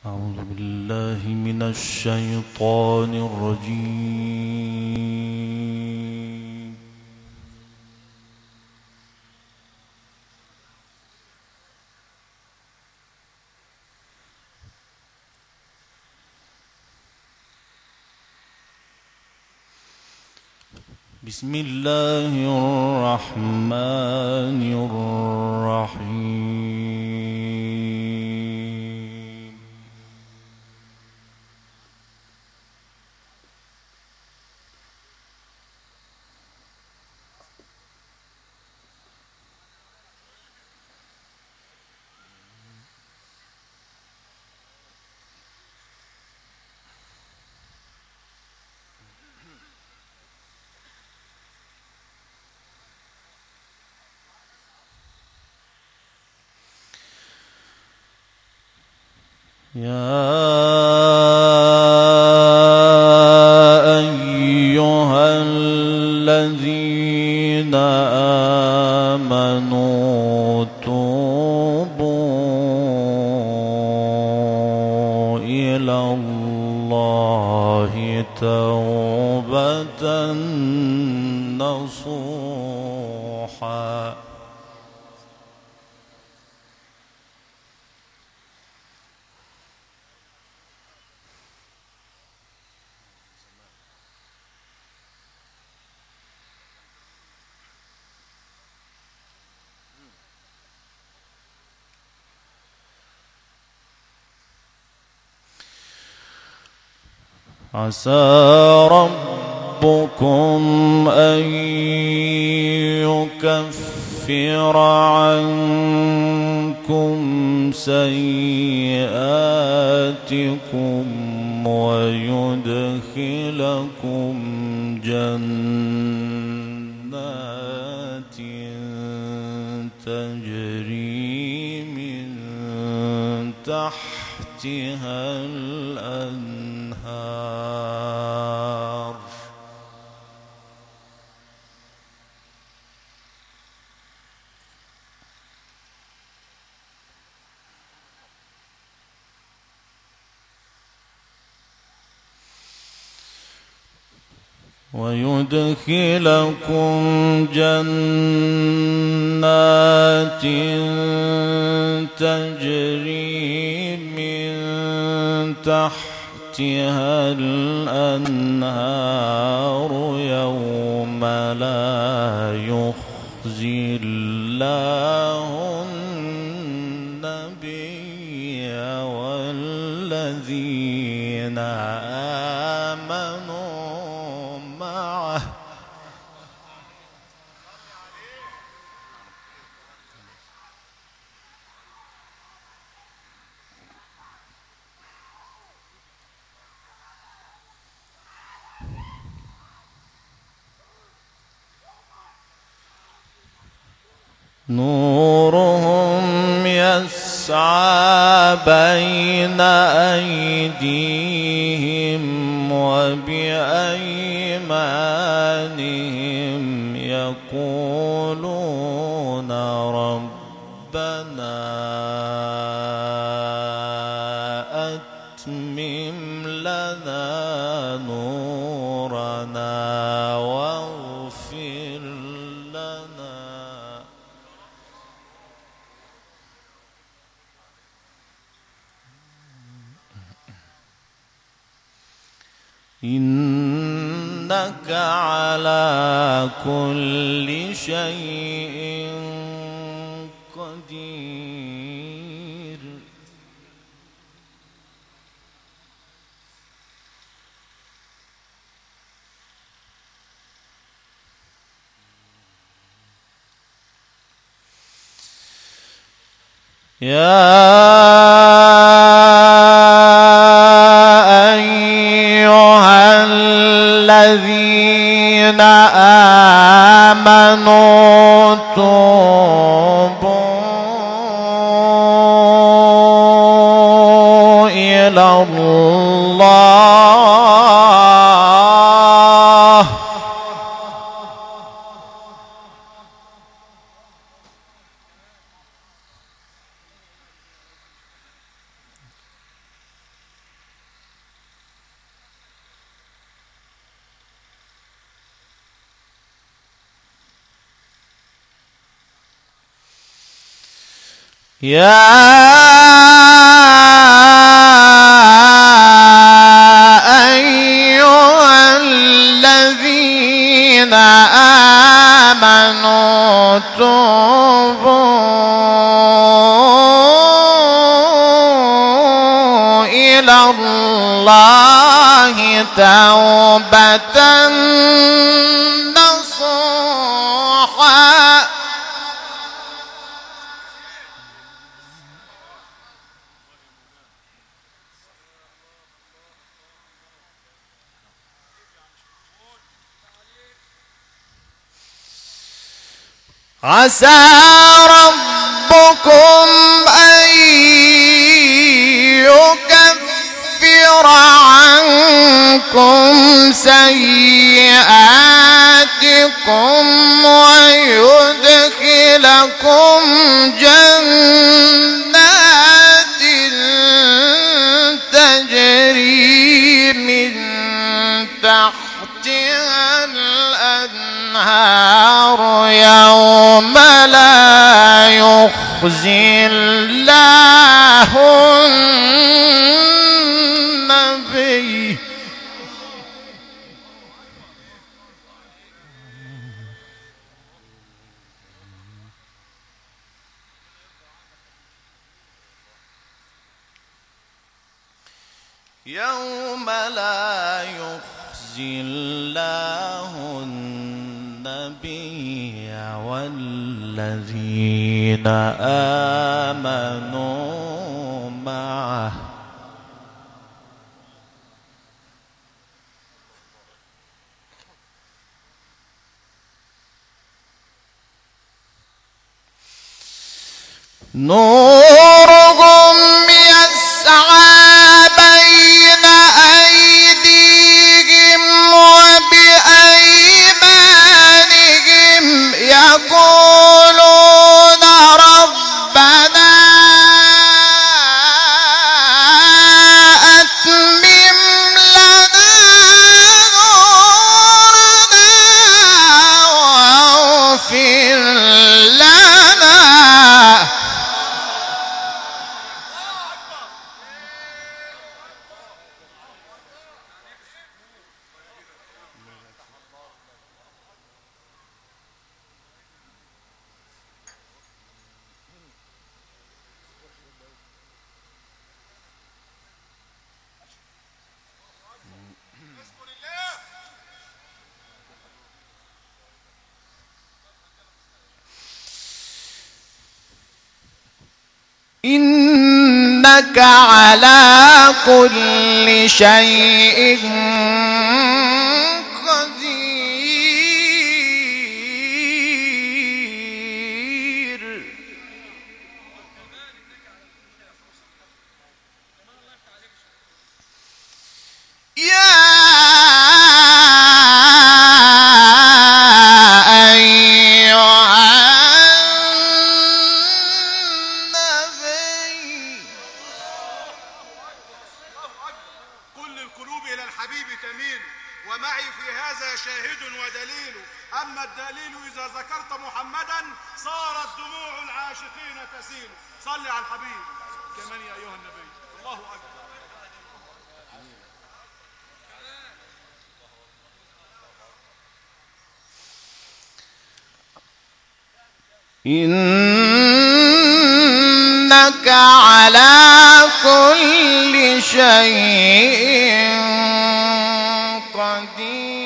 أعوذ بالله من الشيطان الرجيم. بسم الله الرحمن الرحيم. يا أيها الذين آمنوا توبوا إلى الله توبة نصوحا. عسى ربكم أن يكفر عنكم سيئاتكم ويدخلكم جنات تجري من تحتها الأنهار ويدخلكم جنات تجري من تحتها الأنهار يوم لا يخزي الله النبي والذين آمنوا معه نورهم يسعى بين أيديهم وبأيمانهم يقولون ربنا أتمم لنا نورنا واغفر لنا إنك على كل شيء قدير. يا أيها الذين آمنوا توبوا إلى الله يا أيها الذين آمنوا توبوا إلى الله توبة نصوحا عسى ربكم أن يكفر عنكم سيئاتكم ويدخلكم جنات تجري من تحتها الأنهار يوم لا يخزي الله النبي يوم لا يخزي الله النبي والذين آمنوا معه نورهم يسعى بين أيديهم وبأيمانهم يقولون ربنا أتمم لنا نورنا واغفر لنا إنك على كل شيء قدير يا ومعي في هذا شاهد ودليل أما الدليل إذا ذكرت محمدا صارت دموع العاشقين تسيل صل على الحبيب كمان يا أيها النبي الله أكبر إنك على كل شيء قدير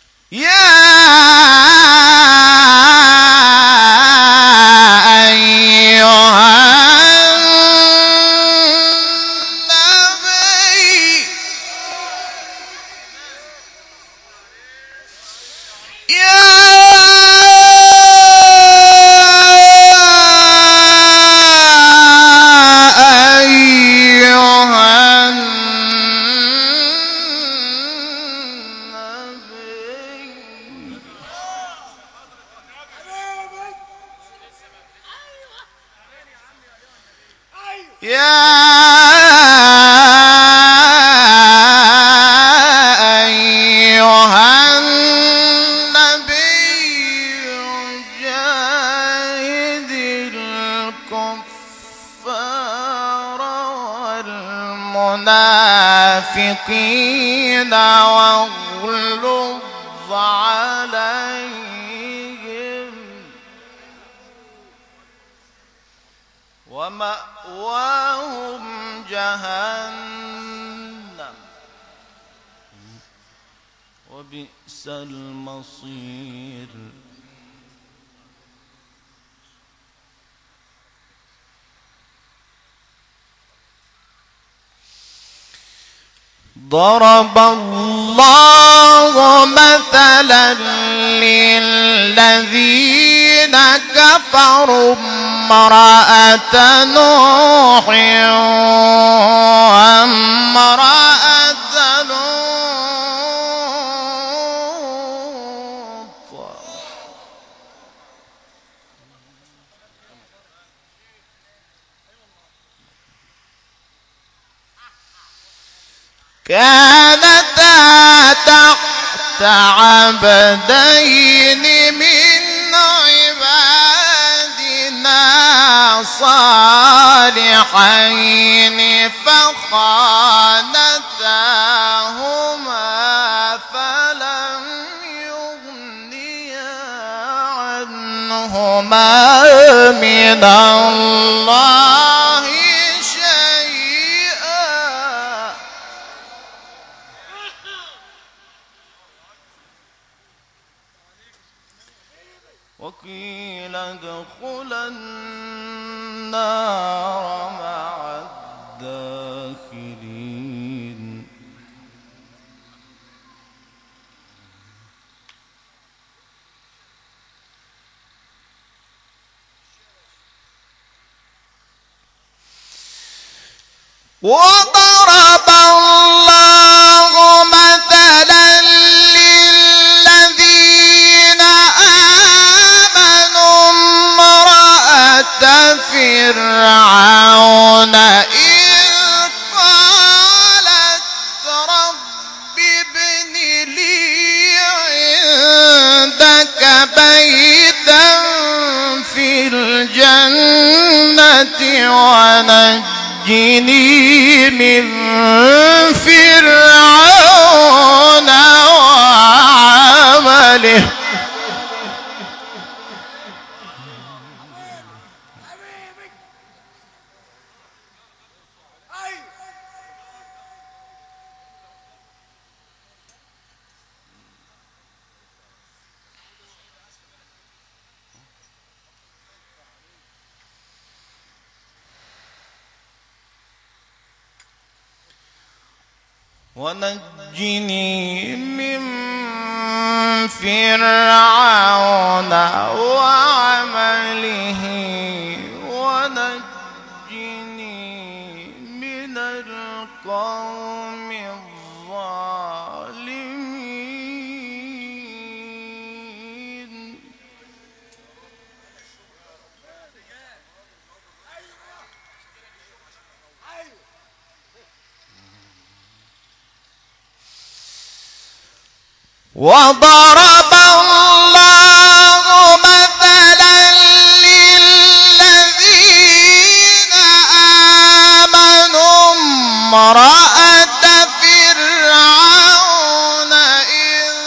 يا يا أيها النبي جاهد الكفار والمنافقين واغلظ عليهم ومأواهم جهنم وبئس المصير. ضرب الله مثلا للذين كفروا امرأة نوح وامرأة لوط كانتا تحت عبدين من عبادنا صالحين فخانتاهما فلم يغنيا عنهما من الله وقيل ادخلا النار مع الداخلين. وضرب الله مثلا للذين آمنوا امرأة فرعون إذ قالت رب ابن لي عندك بيتا في الجنة ونجني من فرعون وعمله ونجني من فرعون وعمله ونجني من القوم الظالمين. وضرب الله مثلا للذين آمنوا امرأة فرعون إذ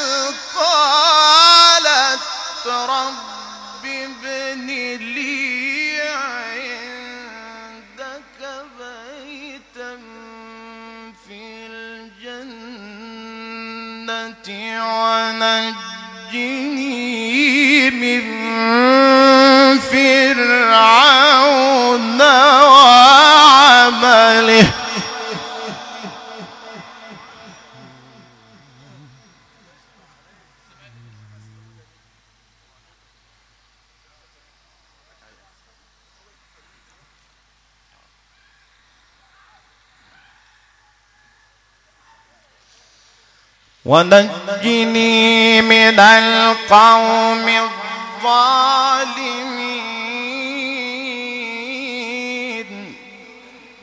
قالت رب ابن لي عندك بيتا في الجنة ونجني من فرعون وعمله ونجني من القوم الظالمين.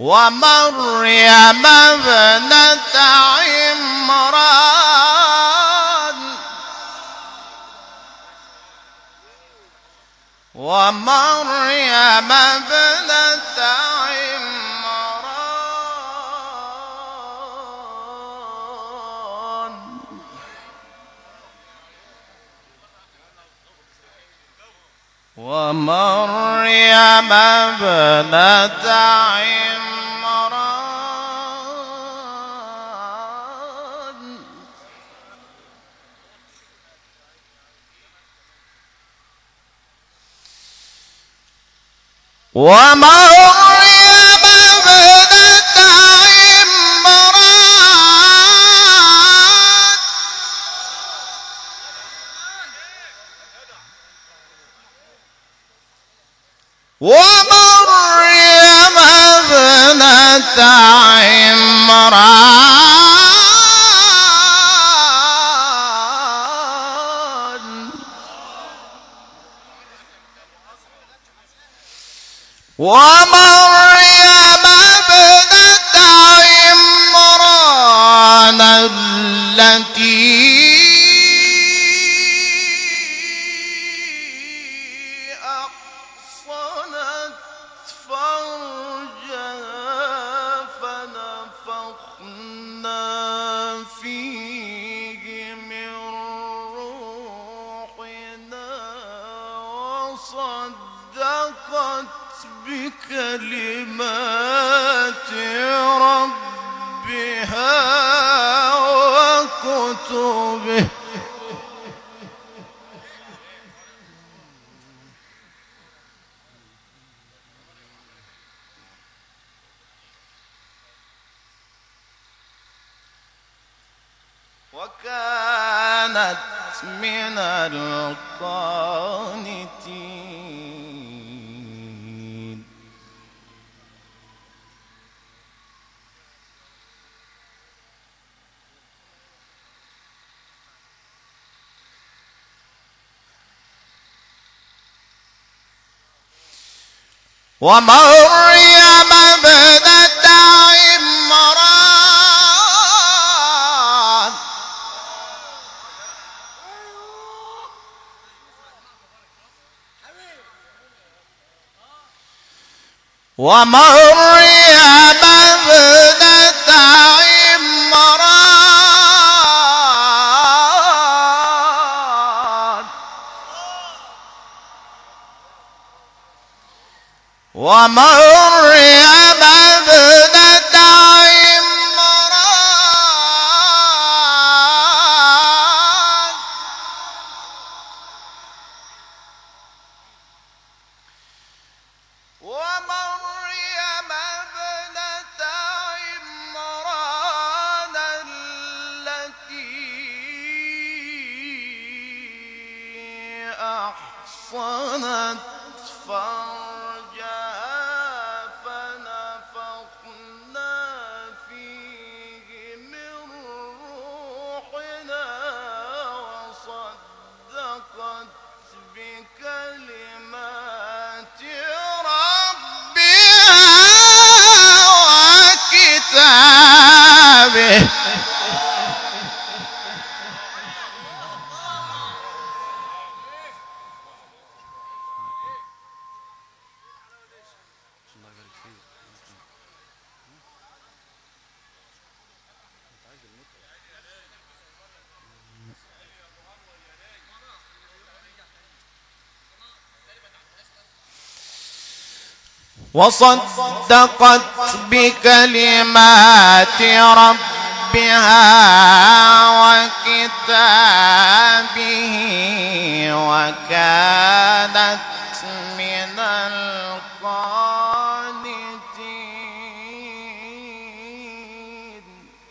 ومريم ابنة عمران ومريم ابنة عمران ومريم ابنة عمران ومريم ابنة عمران ومريم ابنة عمران ومريم ابنة عمران التي أحصنت فرجها فنفخنا فيه من روحنا وصدقت بكلمات ربها وكتبه وكانت من القانتين ومريم ابنة عمران ومريم ابنة عمران ومريم ابنة عمران ومريم ابنة عمران التي أحصنت فرجها فنفخنا فيه من روحنا وصدقت بكلمات ربها وكتابه وصدقت بكلمات ربها وكتابه وكانت من القانتين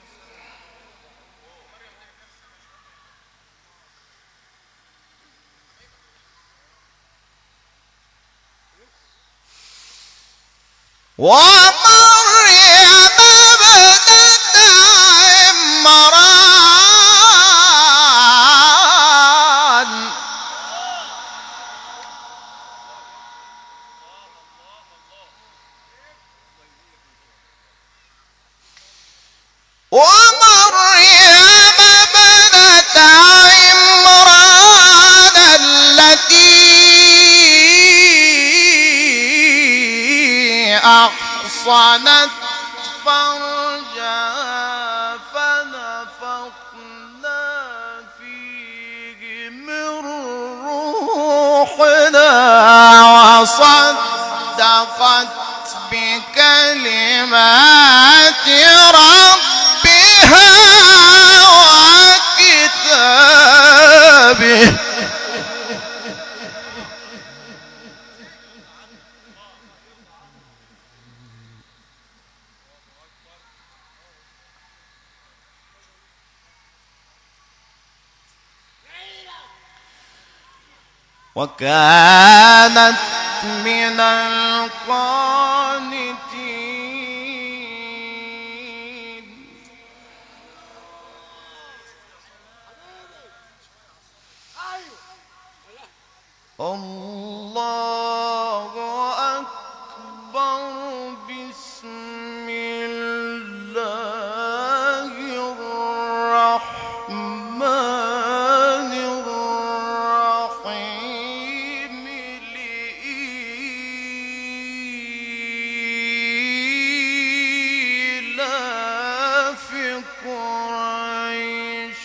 ومريم ابنة عمران وصدقت بكلمات ربها وكتابه وكانت من القانتين. الله أكبر. بسم الله الرحمن الرحيم. لإيلاف قريش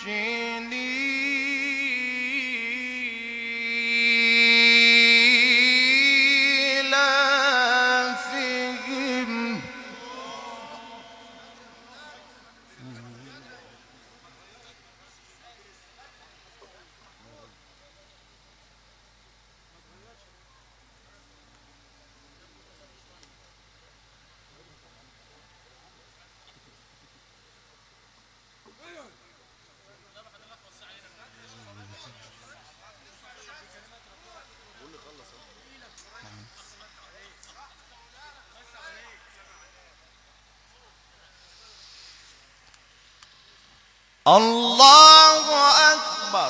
إيلافهم الله أكبر.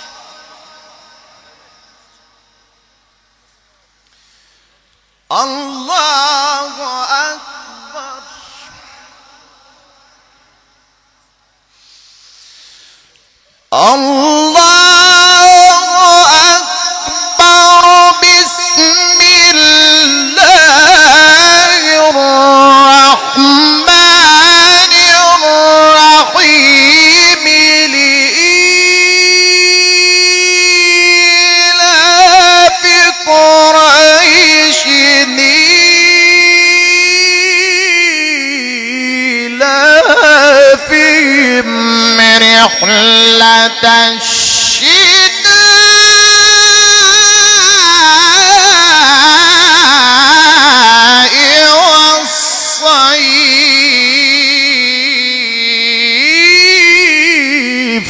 الله أكبر. الله أكبر. بسم الله الرحمن الرحيم. لإيلاف قريش إيلافهم رحلة الشتاء والصيف.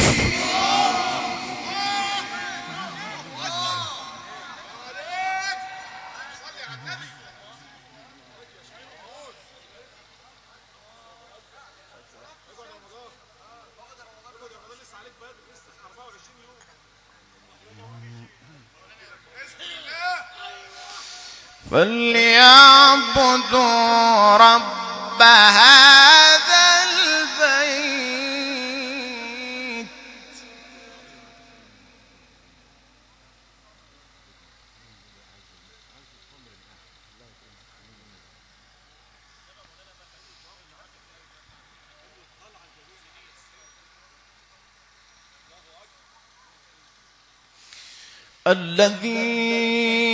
فليعبدوا رب هذا البيت. الذي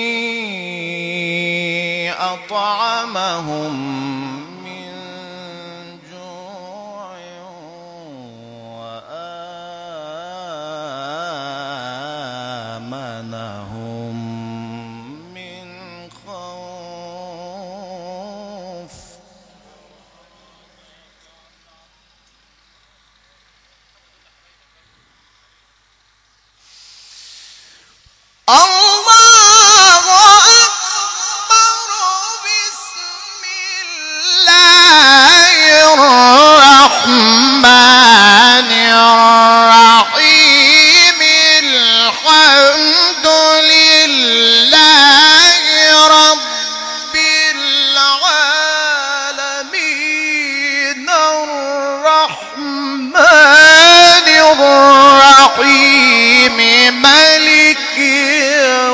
أطعمهم من جوع وآمنهم من خوف. الله أكبر. بسم الله الرحمن الرحيم. الحمد لله رب العالمين الرحمن الرحيم مالك يوم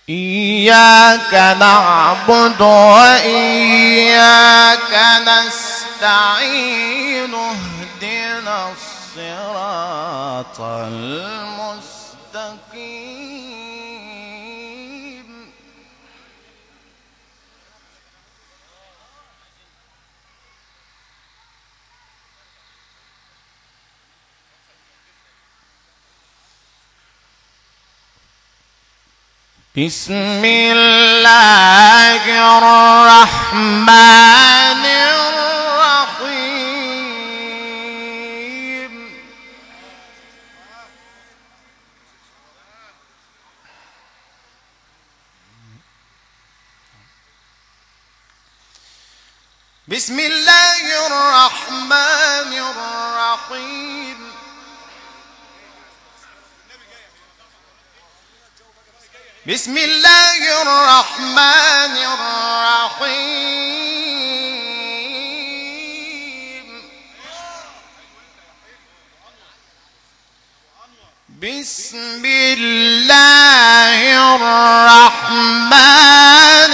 إياك نعبد وإياك نستعين اهدنا الصراط المستقيم بسم الله الرحمن الرحيم بسم الله الرحمن الرحيم بسم الله الرحمن الرحيم بسم الله الرحمن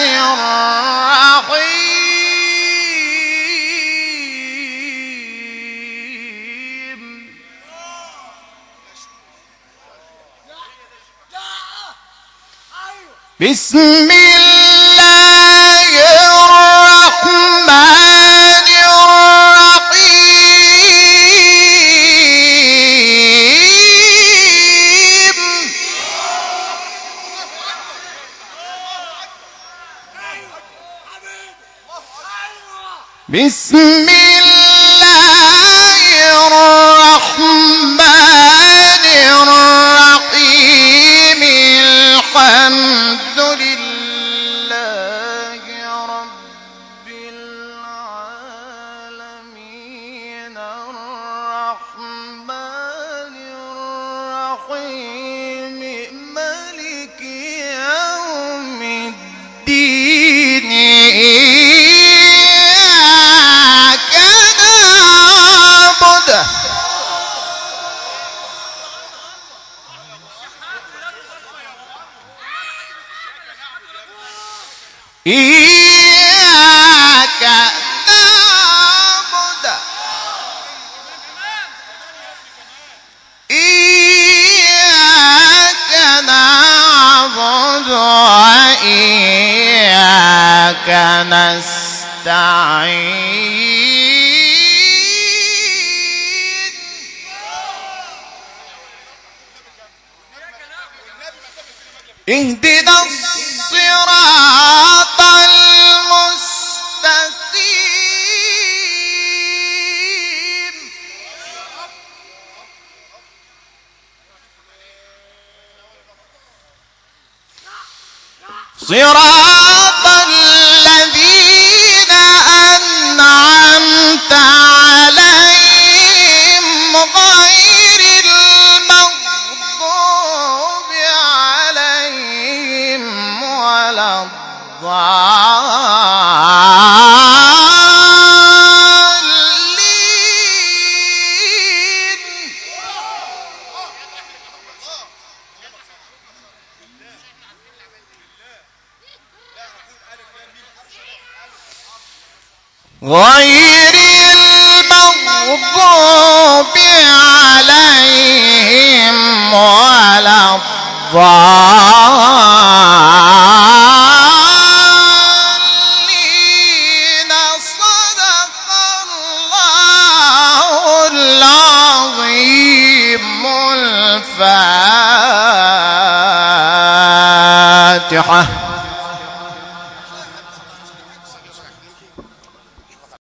الرحيم بسم الله الرحمن الرحيم بسم الله الرحمن الرحيم الحمد لله رب العالمين الرحمن الرحيم مالك يوم الدين إياك نعبد إياك نعبد إياك نعبد وإياك نستعين اهدنا الصراط المستقيم صراط الذين أنعمت عليهم غير المغضوب عليهم ولا الضالين غير المغضوب عليهم ولا الضالين صدق الله العظيم الفاتحة